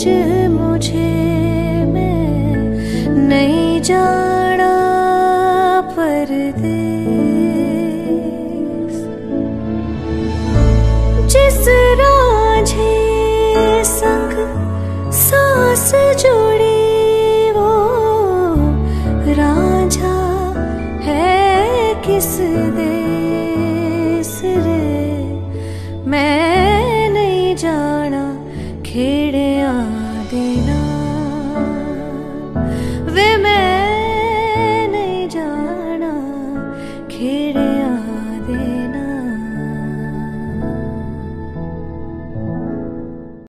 भेज मुझे, मैं नहीं जाना परदेस। जिस रांझे संग सांस जुड़ी वो रांझा है किस दे।